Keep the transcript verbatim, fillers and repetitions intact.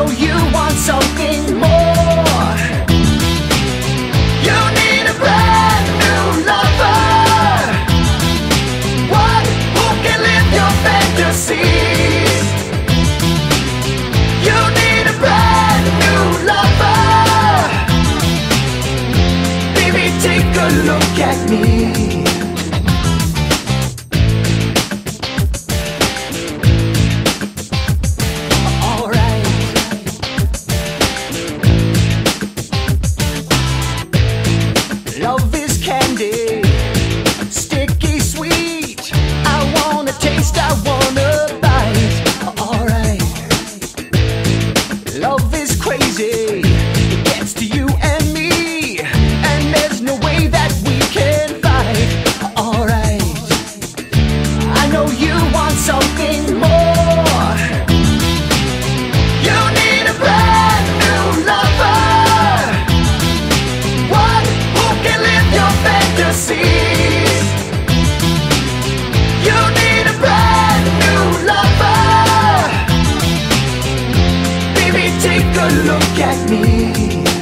you want something more. You need a brand new lover, one who can live your fantasies. You need a brand new lover. Baby, take a look at me. Love is candy, sticky sweet. I wanna taste, I wanna bite. Alright. Love is crazy, it gets to you and me, and there's no way that we can fight. Alright. I know you want something more. You need a brand new lover, one who can live your fantasies. You need a brand new lover. Baby, take a look at me.